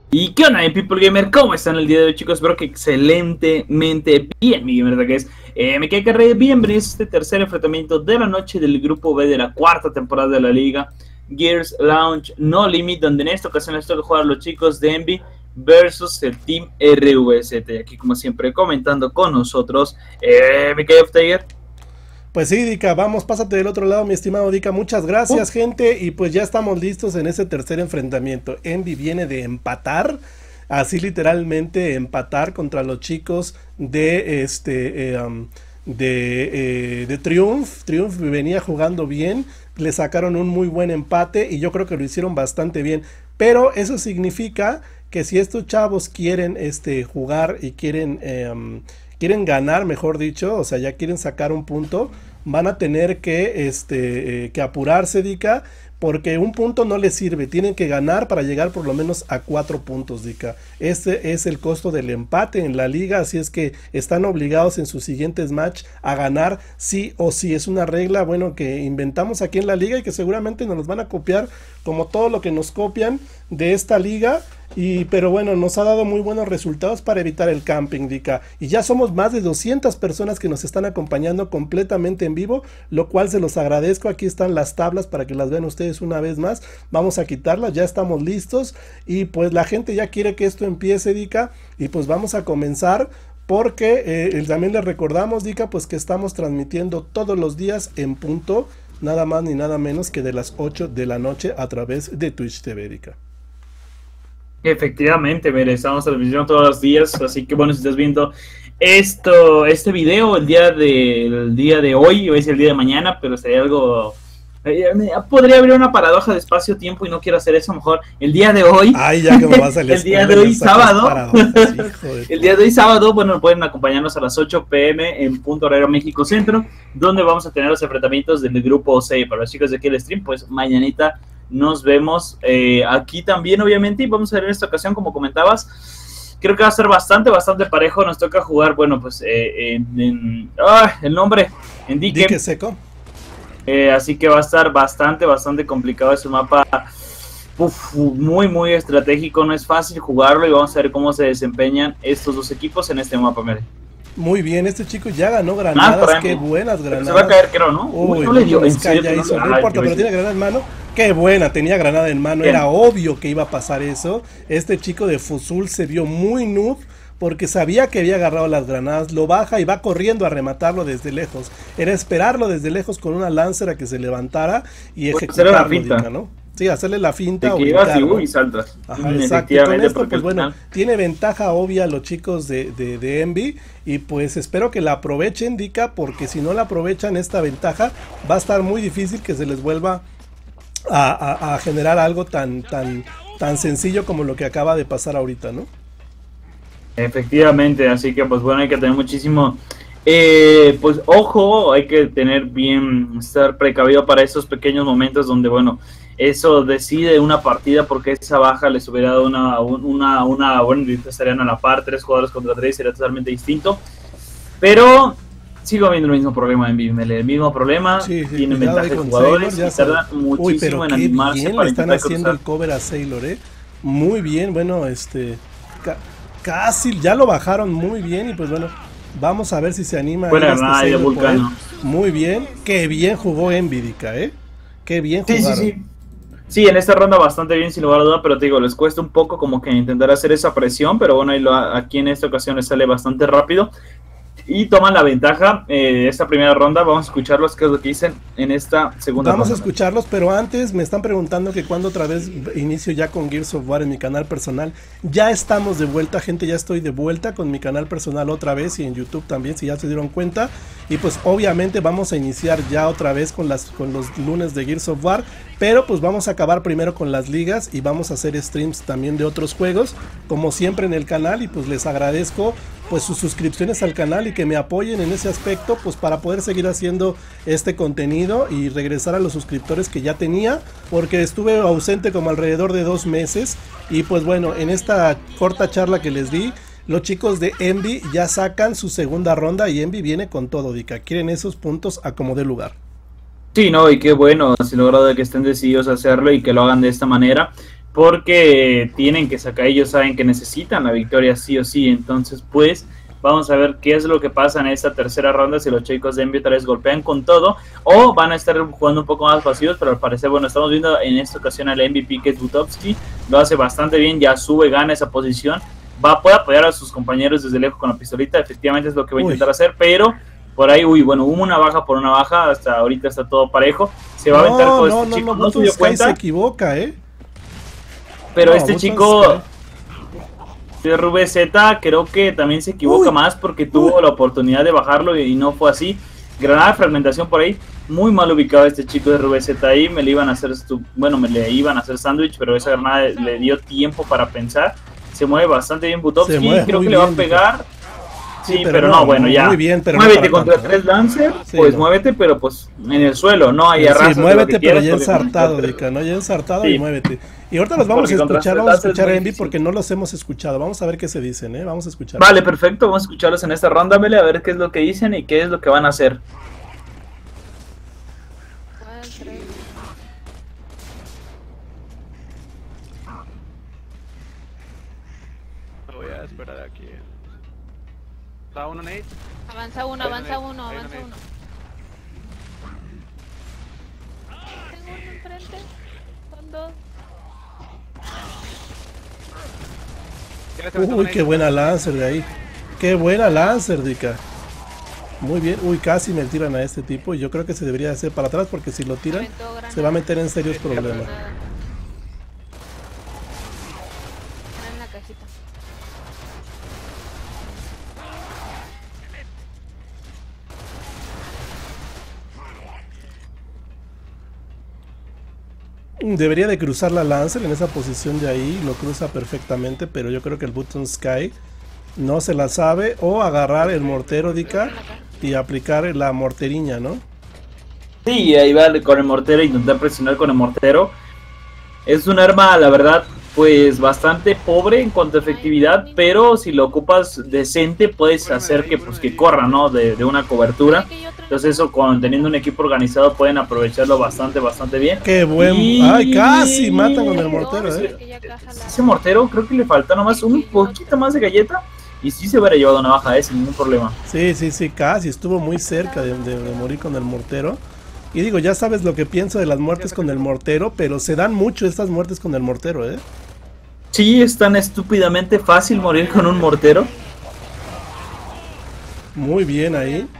¿Y qué onda, People Gamer? ¿Cómo están el día de hoy, chicos? Espero que excelentemente bien, mi gamer, que es me queda que bienvenidos a este tercer enfrentamiento de la noche del grupo B de la cuarta temporada de la liga Gears Launch No Limit, donde en esta ocasión les toca jugar a los chicos de Envy versus el Team RVZ. Y aquí, como siempre, comentando con nosotros, me queda Tiger. Pues sí, Dika, vamos, pásate del otro lado, mi estimado Dika. Muchas gracias, gente. Y pues ya estamos listos en ese tercer enfrentamiento. Envy viene de empatar, así literalmente empatar contra los chicos de de Triumph. Triumph venía jugando bien, le sacaron un muy buen empate y yo creo que lo hicieron bastante bien. Pero eso significa que si estos chavos quieren jugar y quieren ganar, mejor dicho, o sea, ya quieren sacar un punto, van a tener que apurarse, Dika, porque un punto no les sirve, tienen que ganar para llegar por lo menos a 4 puntos, Dika. Este es el costo del empate en la liga, así es que están obligados en sus siguientes match a ganar sí o sí. Es una regla, bueno, que inventamos aquí en la liga y que seguramente nos van a copiar como todo lo que nos copian de esta liga. Pero bueno, nos ha dado muy buenos resultados para evitar el camping, Dika. Y ya somos más de 200 personas que nos están acompañando completamente en vivo, lo cual se los agradezco. Aquí están las tablas para que las vean ustedes una vez más. Vamos a quitarlas, ya estamos listos. Y pues la gente ya quiere que esto empiece, Dika. Y pues vamos a comenzar. Porque también les recordamos, Dika, pues que estamos transmitiendo todos los días en punto, nada más ni nada menos que de las 8 de la noche a través de Twitch TV, Dika. Efectivamente, mire, estamos transmitiendo todos los días, así que bueno, si estás viendo este video el día de hoy, iba a decir el día de mañana, pero sería algo, podría haber una paradoja de espacio-tiempo y no quiero hacer eso, mejor el día de hoy. Ay, ya que me vas a el día de hoy, sábado. El día de hoy, sábado, bueno, pueden acompañarnos a las 8 p.m. en punto horario México Centro, donde vamos a tener los enfrentamientos del grupo C. Para los chicos de aquí el stream, pues mañanita nos vemos aquí también, obviamente, y vamos a ver en esta ocasión, como comentabas, creo que va a ser bastante parejo. Nos toca jugar, bueno, pues el nombre, en Dique Seco. Así que va a estar bastante complicado ese mapa. Muy estratégico, no es fácil jugarlo y vamos a ver cómo se desempeñan estos dos equipos en este mapa, Mere. Muy bien, este chico ya ganó granadas, qué buenas granadas. Se va a caer, creo, ¿no? Uy, no le dio, en serio, ya hizo, no importa, pero tiene granada en mano. Qué buena, tenía granada en mano, era obvio que iba a pasar eso. Este chico de Fusul se vio muy noob, porque sabía que había agarrado las granadas, lo baja y va corriendo a rematarlo desde lejos. Era esperarlo desde lejos con una Lancer a que se levantara y ejecutarlo, Dika, ¿no? Sí, hacerle la finta o y saltas. Ajá, exacto. Y con esto, pues bueno, tiene ventaja obvia los chicos de Envy. Y pues espero que la aprovechen, Dika, porque si no la aprovechan esta ventaja, va a estar muy difícil que se les vuelva a generar algo tan sencillo como lo que acaba de pasar ahorita, ¿no? Efectivamente, así que pues bueno, hay que tener muchísimo pues ojo, hay que estar precavido para esos pequeños momentos donde, bueno, eso decide una partida, porque esa baja les hubiera dado bueno, estarían a la par, 3 jugadores contra 3, sería totalmente distinto. Pero sigo viendo el mismo problema en Bimele, el mismo problema, sí, tienen ventaja de jugadores y tardan muchísimo en animarse. Bien, le están haciendo el cover a Sailor, muy bien, bueno, casi ya lo bajaron muy bien y pues bueno, vamos a ver si se anima. Buena granada de Vulcano. Muy bien, qué bien jugó Envy, Dika, qué bien jugaron. Sí, en esta ronda bastante bien, sin lugar a duda, pero te digo, les cuesta un poco como que intentar hacer esa presión, pero bueno, aquí en esta ocasión les sale bastante rápido y toman la ventaja esta primera ronda. Vamos a escucharlos, qué es lo que dicen en esta segunda ronda. Vamos a escucharlos, pero antes me están preguntando que cuándo otra vez inicio ya con Gears of War en mi canal personal. Ya estamos de vuelta, gente, ya estoy de vuelta con mi canal personal otra vez y en YouTube también, si ya se dieron cuenta. Y pues obviamente vamos a iniciar ya otra vez con los lunes de Gears of War, pero pues vamos a acabar primero con las ligas y vamos a hacer streams también de otros juegos, como siempre en el canal. Y pues les agradezco pues sus suscripciones al canal y que me apoyen en ese aspecto, pues para poder seguir haciendo este contenido y regresar a los suscriptores que ya tenía, porque estuve ausente como alrededor de 2 meses. Y pues bueno, en esta corta charla que les di, los chicos de Envy ya sacan su segunda ronda y Envy viene con todo, Dika. Quieren esos puntos a como dé lugar. Sí, no, y qué bueno, sin logrado de que estén decididos a hacerlo y que lo hagan de esta manera. porque tienen que sacar, ellos saben que necesitan la victoria sí o sí. Entonces pues vamos a ver qué es lo que pasa en esta tercera ronda, si los chicos de Envy otra vez golpean con todo o van a estar jugando un poco más pasivos, pero al parecer, bueno, estamos viendo en esta ocasión al MVP que es Butovsky, lo hace bastante bien, ya sube, gana esa posición, puede apoyar a sus compañeros desde lejos con la pistolita, efectivamente es lo que va a intentar hacer, pero por ahí, bueno, hubo una baja por una baja, hasta ahorita está todo parejo, se va a aventar con este chico, no se dio cuenta. Se equivoca, pero este chico de RVZ creo que también se equivoca más porque tuvo la oportunidad de bajarlo y no fue así. Granada de fragmentación por ahí, muy mal ubicado este chico de RVZ ahí, me le iban a hacer sándwich, pero esa granada le dio tiempo para pensar. Se mueve bastante bien Butovsky, creo que le va a pegar. Sí, pero no, bueno, ya. Muy bien, pero muévete contra tres Lancer, pues muévete, pero pues en el suelo, no hay arrastre. Sí, muévete, pero ya ensartado, Dika, ¿no? Ya ensartado y muévete. Y ahorita los vamos a escuchar a Envy porque no los hemos escuchado. Vamos a ver qué se dicen, Vamos a escuchar. Vale, perfecto, vamos a escucharlos en esta ronda, Mele, a ver qué es lo que dicen y qué es lo que van a hacer. Voy a esperar aquí. Está uno, Nate. Avanza uno. Tengo uno enfrente. Son dos. Uy, qué buena Lancer de ahí. Qué buena Lancer, Dika. Muy bien. Uy, casi me tiran a este tipo. Y yo creo que se debería hacer para atrás porque si lo tiran se va a meter en serios problemas. En la cajita. Debería de cruzar la Lancer en esa posición de ahí, lo cruza perfectamente, pero yo creo que el Button Sky no se la sabe, o agarrar el mortero, Dika, y aplicar la morteriña, ¿no? Sí, ahí va con el mortero, intentar presionar con el mortero. Es un arma, la verdad, pues bastante pobre en cuanto a efectividad, pero si lo ocupas decente puedes hacer que pues que corra, ¿no? De una cobertura. Entonces eso, teniendo un equipo organizado, pueden aprovecharlo bastante bien. ¡Qué buen! ¡Ay, casi matan con el mortero, Ese mortero creo que le falta nomás un poquito más de galleta y sí se hubiera llevado una baja, sin ningún problema. Sí, casi. Estuvo muy cerca de morir con el mortero. Y digo, ya sabes lo que pienso de las muertes con el mortero, pero se dan mucho estas muertes con el mortero, Sí, es tan estúpidamente fácil morir con un mortero. Muy bien ahí.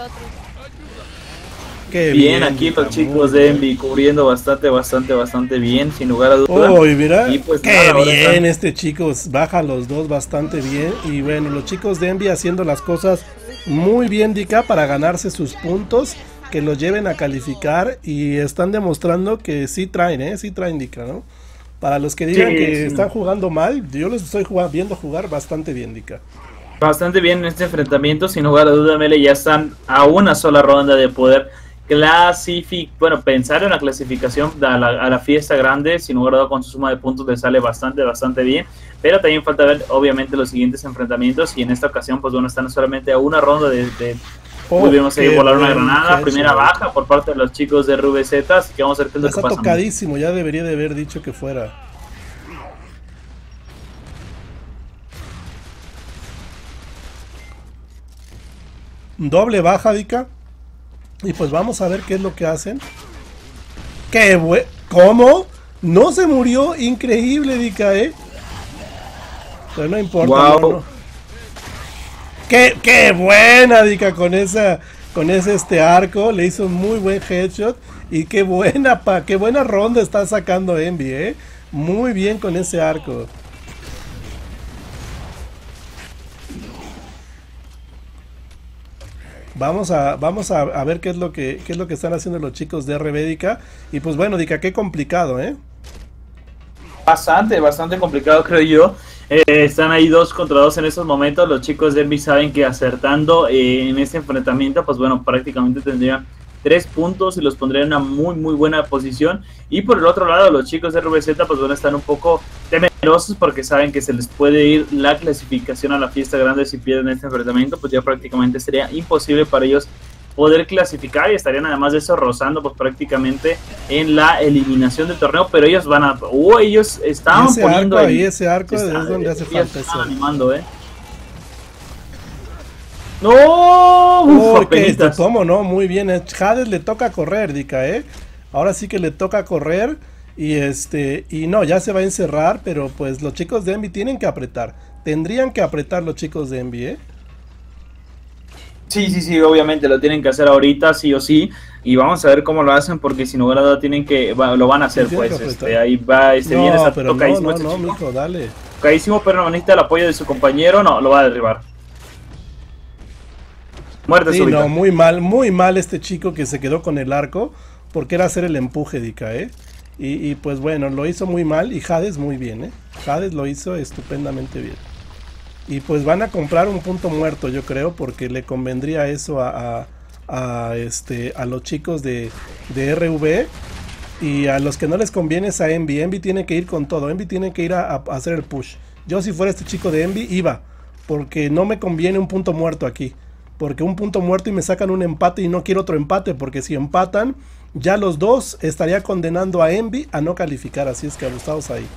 Qué bien, aquí los chicos de Envy cubriendo bastante bien, sin lugar a dudas. Oh, y mira, y pues, qué bien este chico, baja los dos bastante bien. Y bueno, los chicos de Envy haciendo las cosas muy bien, Dika, para ganarse sus puntos, que los lleven a calificar, y están demostrando que sí traen, Dika, ¿no? Para los que digan que están jugando mal, yo los estoy viendo jugar bastante bien, Dika. Bastante bien en este enfrentamiento, sin lugar a duda, Mele, ya están a una sola ronda de poder pensar en la clasificación a la fiesta grande. Sin lugar a duda, con su suma de puntos le sale bastante bien, pero también falta ver obviamente los siguientes enfrentamientos, y en esta ocasión pues bueno, están solamente a una ronda pudimos volar una granada, primera baja por parte de los chicos de RVZ, así que vamos a ver qué es lo que pasa. Está tocadísimo, ya debería de haber dicho que fuera. Doble baja, Dika. Y pues vamos a ver qué es lo que hacen. ¿Cómo? No se murió, increíble, Dika, Pero no importa. Wow. No. Qué buena, Dika, con ese arco, le hizo un muy buen headshot. Y qué buena ronda está sacando Envy, muy bien con ese arco. Vamos a ver qué es lo que están haciendo los chicos de RB, Dika. Y pues bueno, Dika, qué complicado, Bastante complicado, creo yo. Están ahí 2 contra 2 en estos momentos. Los chicos de Envy saben que acertando en este enfrentamiento, pues bueno, prácticamente tendrían 3 puntos y los pondrían en una muy buena posición. Y por el otro lado, los chicos de RVZ pues bueno, están un poco temerosos porque saben que se les puede ir la clasificación a la fiesta grande si pierden este enfrentamiento. Pues ya prácticamente sería imposible para ellos poder clasificar y estarían además de eso rozando pues prácticamente en la eliminación del torneo, pero ellos van a... ellos estaban poniendo ahí ese arco es donde hace falta eso. Animando, No, ¿cómo no? Muy bien, Hades le toca correr, Dika, ahora sí que le toca correr y no, ya se va a encerrar, pero pues los chicos de Envy tienen que apretar, tendrían que apretar los chicos de Envy, Sí, obviamente lo tienen que hacer ahorita, sí o sí, y vamos a ver cómo lo hacen, porque sin lugar a duda lo van a hacer, pues, ahí va, viene esa tocadísimo, mijo, dale. Tocadísimo, pero no necesita el apoyo de su compañero, no, lo va a derribar. Muerte súbita. No, muy mal este chico que se quedó con el arco, porque era hacer el empuje, Dika, y pues bueno, lo hizo muy mal, y Hades muy bien, Hades lo hizo estupendamente bien. Y pues van a comprar un punto muerto, yo creo, porque le convendría eso a los chicos de RV. Y a los que no les conviene es a Envy. Envy tiene que ir con todo. Envy tiene que ir a hacer el push. Yo si fuera este chico de Envy iba, porque no me conviene un punto muerto aquí. Porque un punto muerto y me sacan un empate y no quiero otro empate, porque si empatan, ya los dos estaría condenando a Envy a no calificar. Así es que abusados ahí.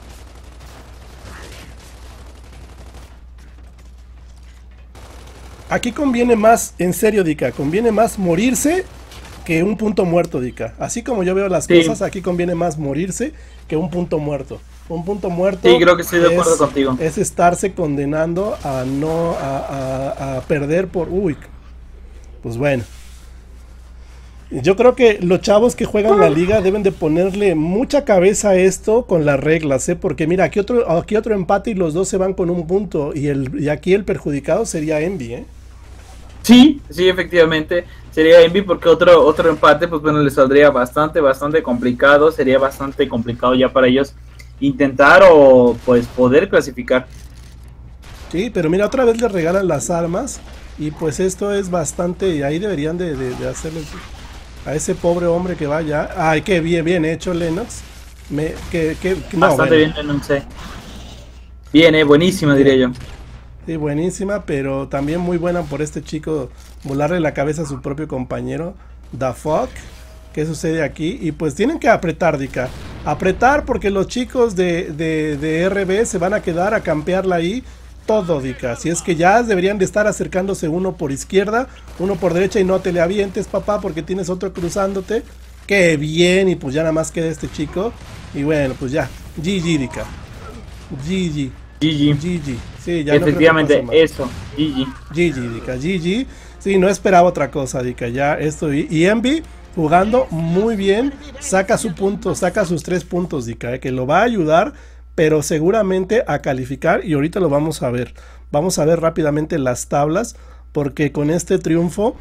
Aquí conviene más, en serio, Dika, conviene más morirse que un punto muerto, Dika. Así como yo veo las cosas, aquí conviene más morirse que un punto muerto. Un punto muerto. Sí, creo que estoy de acuerdo contigo. Es estarse condenando a perder por... Pues bueno. Yo creo que los chavos que juegan la liga deben de ponerle mucha cabeza a esto con las reglas, porque mira, aquí otro empate y los dos se van con un punto y aquí el perjudicado sería Envy, Sí, efectivamente sería Envy, porque otro empate pues bueno, le saldría bastante complicado, sería bastante complicado ya para ellos intentar o pues poder clasificar. Sí, pero mira, otra vez le regalan las armas y pues esto es bastante, y ahí deberían de hacerle a ese pobre hombre que vaya. Ay, qué bien hecho, Lennox. Bastante bien, Lennox. Bien, buenísima, diría yo. Sí, buenísima, pero también muy buena por este chico volarle la cabeza a su propio compañero. The fuck. ¿Qué sucede aquí? Y pues tienen que apretar, Dika. Apretar porque los chicos de RB se van a quedar a campearla ahí todo, Dika. Si es que ya deberían de estar acercándose uno por izquierda, uno por derecha y no te le avientes, papá, porque tienes otro cruzándote. ¡Qué bien! Y pues ya nada más queda este chico. Y bueno, pues ya. GG, Dika. GG. Sí, ya efectivamente, no eso. GG. GG, Dika. GG. Sí, no esperaba otra cosa, Dika. Ya esto. Y Envy jugando muy bien. Saca su punto, saca sus 3 puntos, Dika, que lo va a ayudar, pero seguramente a calificar, y ahorita lo vamos a ver. Vamos a ver rápidamente las tablas, porque con este triunfo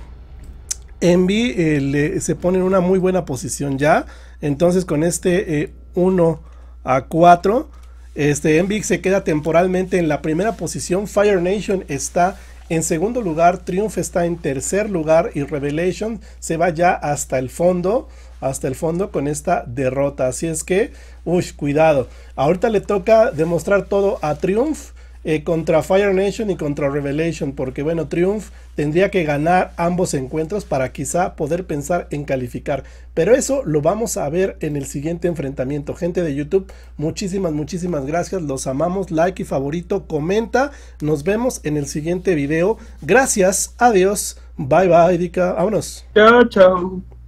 Envy se pone en una muy buena posición ya. Entonces con este 1-4, Envy se queda temporalmente en la primera posición. Fire Nation está en segundo lugar, Triumph está en tercer lugar y Revelation se va ya hasta el fondo con esta derrota. Así es que, cuidado. Ahorita le toca demostrar todo a Triumph contra Fire Nation y contra Revelation, porque bueno, Triumph tendría que ganar ambos encuentros para quizá poder pensar en calificar, pero eso lo vamos a ver en el siguiente enfrentamiento. Gente de YouTube, muchísimas gracias, los amamos. Like y favorito, comenta, nos vemos en el siguiente video. Gracias, adiós, bye Dika, vámonos. Chao.